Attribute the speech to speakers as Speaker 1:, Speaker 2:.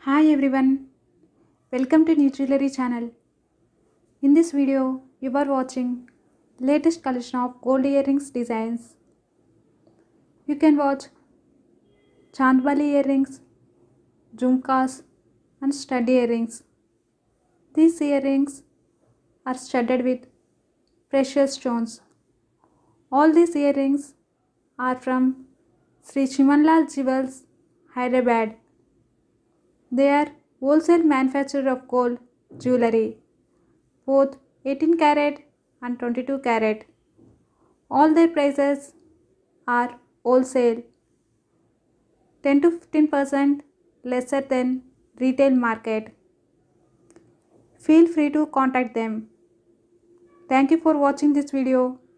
Speaker 1: Hi everyone, welcome to New Jewelry channel. In this video, you are watching latest collection of gold earrings designs. You can watch Chandbali earrings, jhumkas and stud earrings. These earrings are studded with precious stones. All these earrings are from Sri Chimanlal Jewels, Hyderabad. They are wholesale manufacturer of gold jewelry, both 18 carat and 22 carat. All their prices are wholesale, 10 to 15% lesser than retail market. Feel free to contact them. Thank you for watching this video.